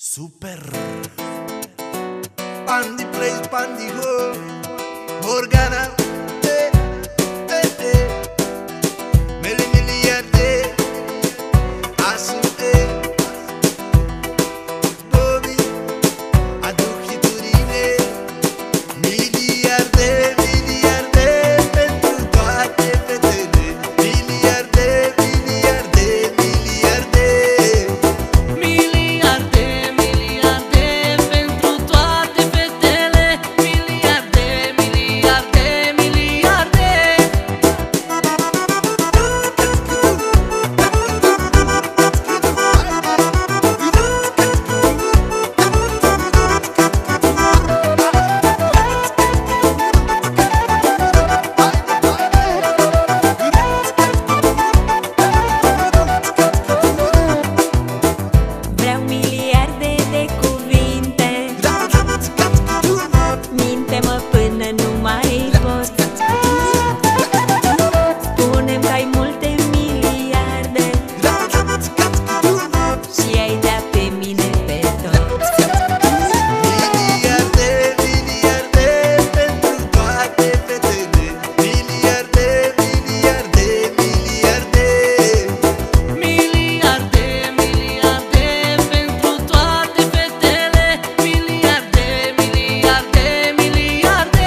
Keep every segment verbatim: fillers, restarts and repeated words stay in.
Super Pandi place, Pandi go Morgana eh, eh, eh. Meli miliarde Asu eh Bobby Aduc hiturine Miliarde, miliarde Pentru toate fetele Miliarde, miliarde, miliarde Miliarde, miliarde pentru toate fetele. Miliarde, miliarde, miliarde. Vreau miliarde de cuvinte. Minte-mă până nu mai pot. Spune-mi că ai multe miliarde și ai dat pe mine pe tot. Miliarde, miliarde pentru toate fetele Miliarde, miliarde, miliarde Miliarde, miliarde pentru toate fetele. Miliarde, miliarde, miliarde.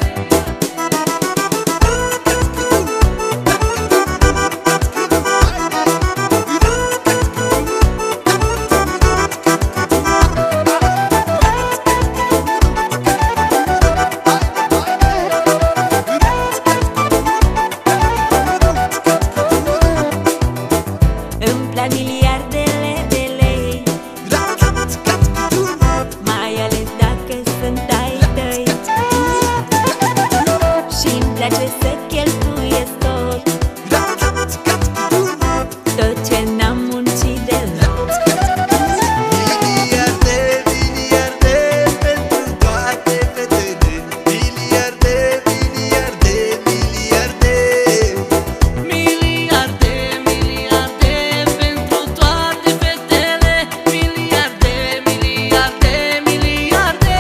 Îmi plac miliardele de lei, mai ales dacă sunt ai tăi. Și-mi place să cheltuiesc tot, tot ce n-am muncit deloc. Miliarde, miliarde pentru toate fetele Miliarde, miliarde, miliarde Miliarde, miliarde pentru toate fetele. Miliarde, miliarde, miliarde.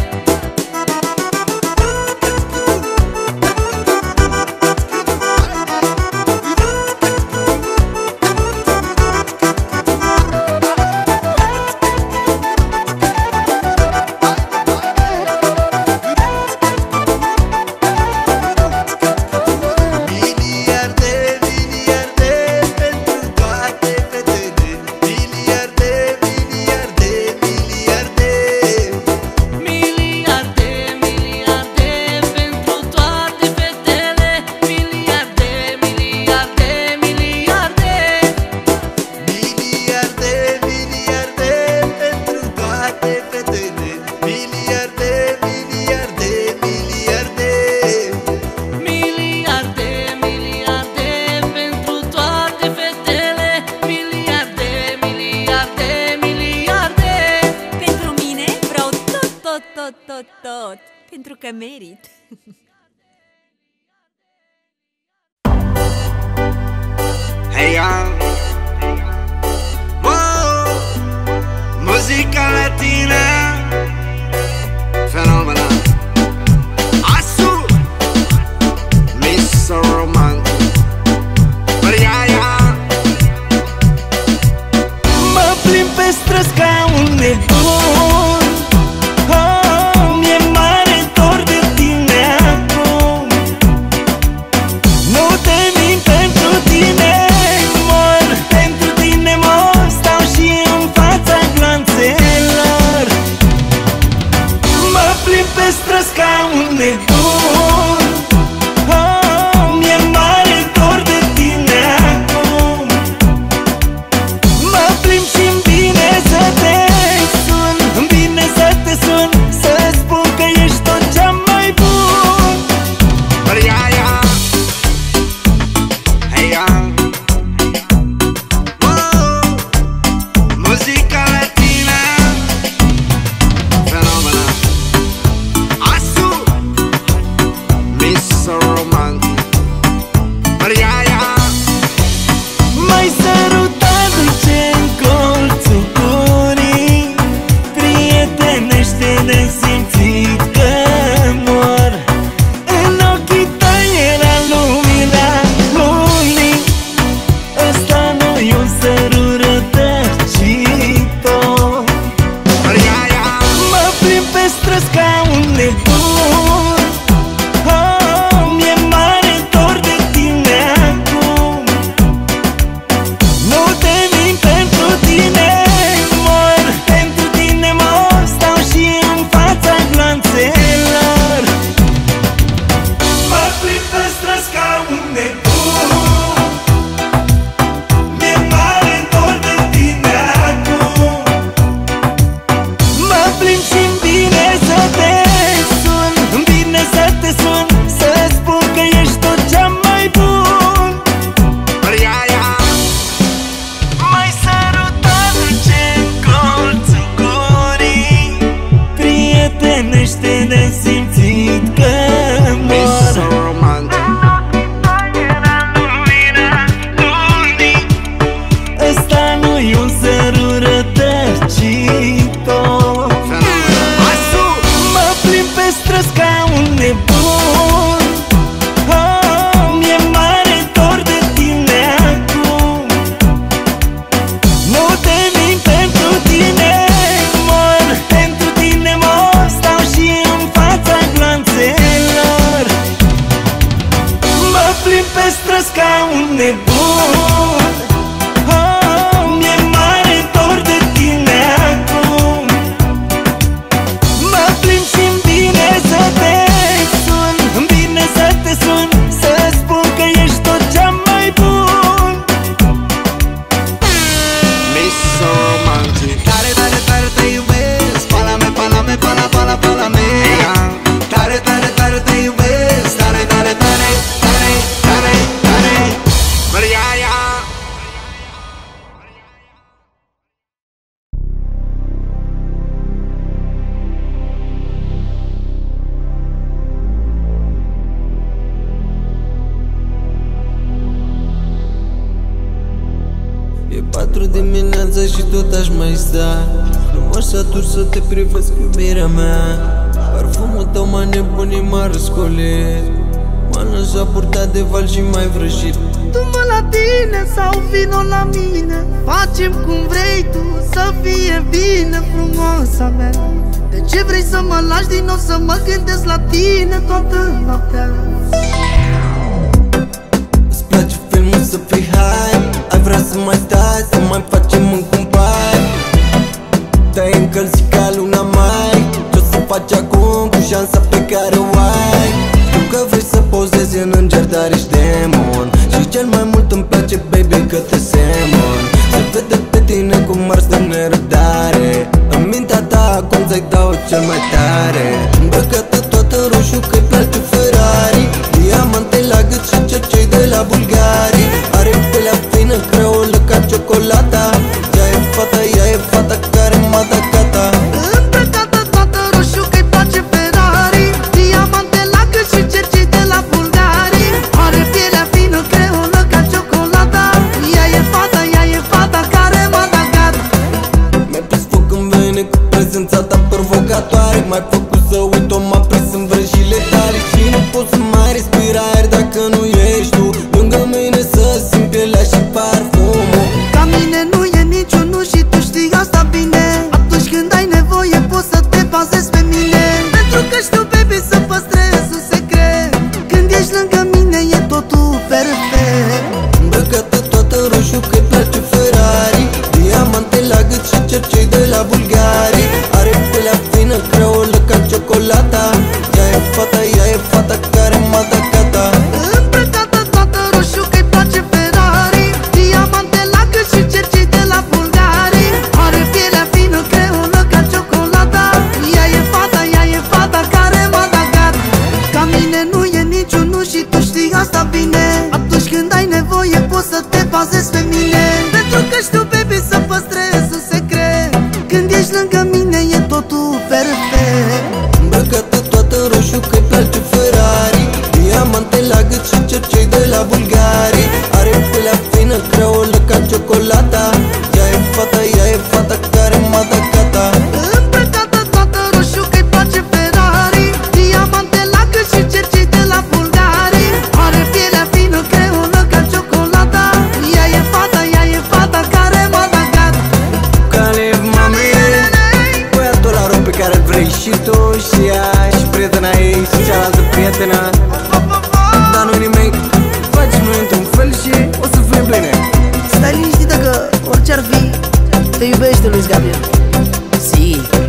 Miliarde, miliarde pentru toate fetele Miliarde, miliarde, miliarde Miliarde, miliarde pentru toate fetele. Miliarde, miliarde, miliarde. Miliarde, miliarde pentru toate fetele Miliarde, miliarde, miliarde Miliarde, miliarde pentru toate fetele. Miliarde, miliarde, miliarde. Pentru mine vreau tot, tot, tot, tot, tot, pentru că merit. Hey young Wow Muzica latina Fenomenal Asu mister Romantic Băriaia Mă plimb pe străzi ca un nebun. Oh, mi-e mare dor de tine acum. Nu te mint pentru tine, mor. Pentru tine mor. Stau și în fața glanțelor. Mă plimb pe străzi ca un nebun. Oh, mi-e mare dor de tine acum. Mă plimb și-mi vine să te sun. Patru dimineața și tot aș mai sta. Nu mă satur să te privesc, iubirea mea. Parfumul tău m-a nebunit, m-a răscolit. M-a lăsat purtat de val și mai vrăjit. Du-mă la tine sau vino la mine, facem cum vrei tu, să fie bine, frumoasa mea. De ce vrei să mă lași din nou, să mă gândesc la tine toată noaptea? Îți place filmul să fii high, ai vrea să mai stai, să mai facem în cumpari. Te-ai încălzit ca luna mai. Ce-o să faci acum cu șansa pe care o ai? Știu că vrei să pozezi în înger, dar ești demon. Și cel mai mult îmi place, baby, că te semăn. Se vede pe tine cum ars de nerăbdare. În mintea ta acum ți-ai dau cel mai tare. Îmbrăcată toată în roșu că-i place Ferrari. Diamante la gât și cercei de la Bulgari. Are pelea fină, creolă ca ciocolata. Ea e fata, ea e fata care m-a dat gata. Îmbrăcată toată roșu că-i place Ferrari. Diamante la gât și cercei de la Bulgari. Are pielea fină, creolă ca ciocolata. Ea e fata, ea e fata care m-a dat gata. Mi-ai pus foc în vene cu prezența ta provocatoare. M-ai făcut să uit, o m-a prins în vrăjile tale. Și nu pot să mai respir aer dacă nu ești tu lângă mine, să simt pielea și parfumul. Ca mine nu e niciunul și tu știi asta bine. Atunci când ai nevoie poți să te bazezi pe mine. Pentru că știu, baby, să păstrez un secret. Când ești lângă mine e totul perfect. Îmbrăcată toată în roșu că-i place Ferrari. Diamante la gât și cercei de la Bulgari. Are pelea fină, creolă ca ciocolata. Ea e fata, ea e fata care m-a dat gata. Îmbrăcată toată roșu că-i place Ferrari. Diamante la gât și cercei de la Bulgari. Are pielea fină, creolă ca ciocolata. Ea e fata, ea e fata care m-a dat gata. Ca mine nu e niciunul și tu știi asta bine. Atunci când ai nevoie poți să te bazezi pe mine. Pentru că știu, baby, să păstrez un secret. Când ești lângă mine e totul perfect. Îmbrăcată toată în roșu că-i place Ferrari. Diamante la gât și cercei de la Bulgari. Are pelea fină, creolă ca ciocolata. Ea e fata, ea e fata care m-a dat gata. Îmbrăcată toată roșu că-i place Ferrari. Diamante la gât și cercei de la Bulgari. Are pielea fină, creolă ca ciocolata. Ea e fata, ea e fata care m-a dat gata. Calif, mami, băiatul ăla rău pe care îl vrei și tu, și ea, și prietena ei, și cealaltă prietenă. Dar nu-i nimic, faci noi într-un fel și o să fim pline. Stai liniștită că orice ar fi te iubește Luis Gabriel. Sí,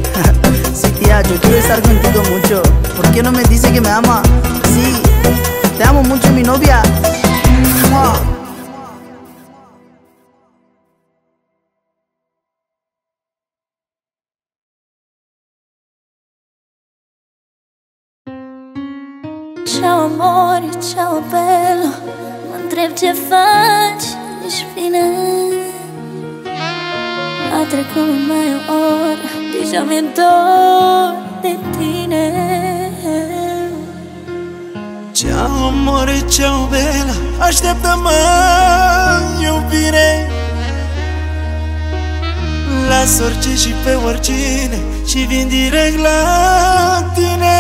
sí tía, yo quiero estar contigo mucho. ¿Por qué no me dice que me ama? Sí, te amo mucho mi novia. ¡Mua! Ciao amore, ciao bello. Mă întreb ce faci, ești bine? A trecut mai o oră, deja mi-e dor de tine. Ciao amore, ciao bella, așteaptă-mă, iubire. Las orice și pe oricine și vin direct la tine.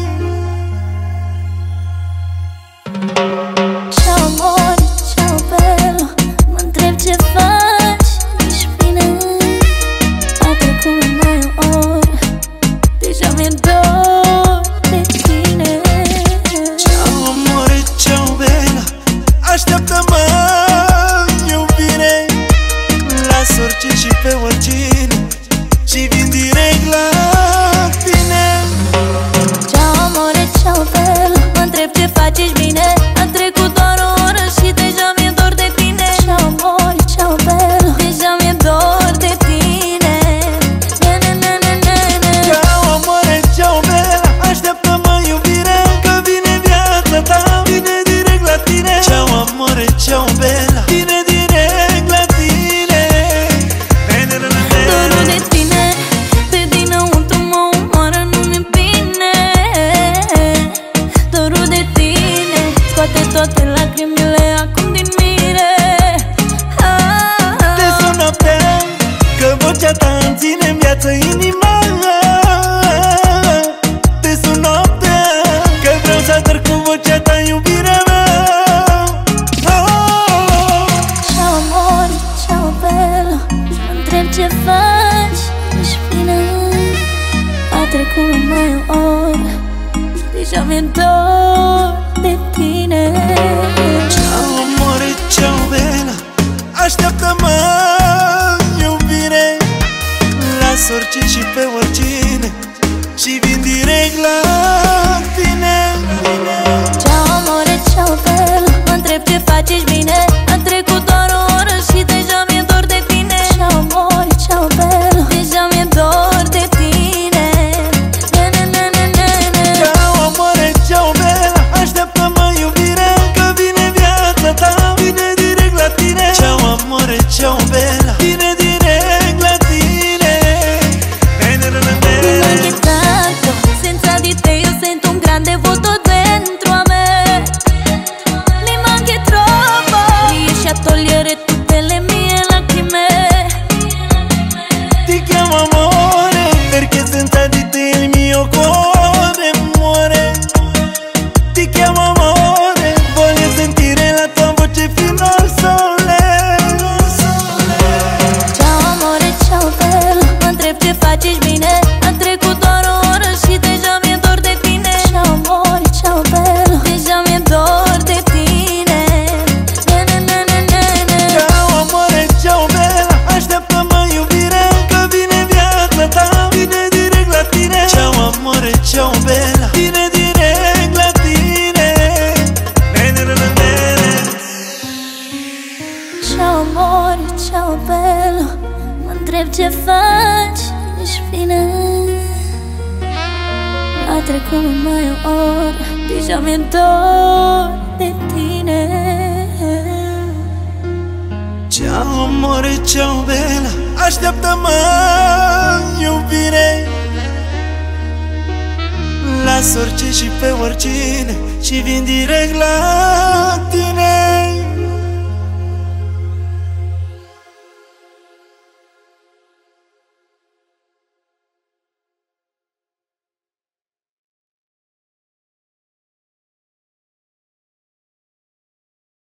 Ciao amore, ciao bello. Mă întreb ce faci, ești bine? A trecut mai o oră, deja mi-e dor de tine. Ciao amore, ciao bella, așteaptă-mă, iubire. Las orice și pe oricine și vin direct la tine. Ciao amore, ciao bello. Mă întreb ce faci, ești bine? A trecut doar o oră și deja mi-e dor de tine. Ciao amore, ciao bello. Deja mi-e dor de tine. Ne, ne, ne, ne, ne, ne. Ciao amore, ciao bella, așteaptă-mă, iubire, că vine viața ta, vine direct la tine. Ciao amore, ciao bella, vine direct la tine. Ne, ne, ne, ne, ne. Dorul de tine, pe dinăuntru mă omoară, nu mi-e bine. Dorul de tine, vocea ta îmi ține în viață inima. Te sun noaptea, că vreau să ador cu vocea ta iubirea mea. Ciao amor, ciao bello, mă întreb ce faci, ești bine? A trecut mai o oră, deja mi-e dor de tine. Ciao amore, ciao bella, așteaptă-mă iubire. Las orice și pe oricine și vin direct la tine. Ciao amore, ciao bello, mă întreb ce faci, ești bine? A trecut doar o oră și deja mi-e dor de tine. Ciao amore, ciao bello, deja mi-e dor de tine. Ne, ne, ne, ne, ne, ne. Ciao amore, ciao bella, așteaptă-mă iubire, că vine viața ta, vine direct la tine. Ciao amore, ciao bella, vine direct la tine. Ne, ne, ne, ne, ne, Mi ne. manchi tanto, senza di te io sento un grande vuoto dentro a me. Mi manchi troppo, riesci a togliere tutte le mie lacrime. Ti chiamo amore, perché senza di te il mio cuore muore. Ti chiamo amore, voglio sentire la tua voce fino al sole. Ciao amore, ciao bello, mă întreb ce faci, ești bine? A trecut doar o oră și deja mi-e dor de tine. Ciao amore, ciao bello, deja mi-e dor de tine. Ne, ne, ne, ne, ne, ne. Ciao amore, ciao bella, așteaptă-mă iubire, că vine viața ta, vine direct la tine. Ciao amore, ciao bella, vine direct la tine. Ne, ne, ne, ne, ne, ne. Ciao amore, ciao bello, mă întreb ce faci, ești bine? A trecut mai o oră, deja mi-e dor de tine. Ciao amore, ciao bella, așteaptă-mă iubire. Las orice și pe oricine și vin direct la tine.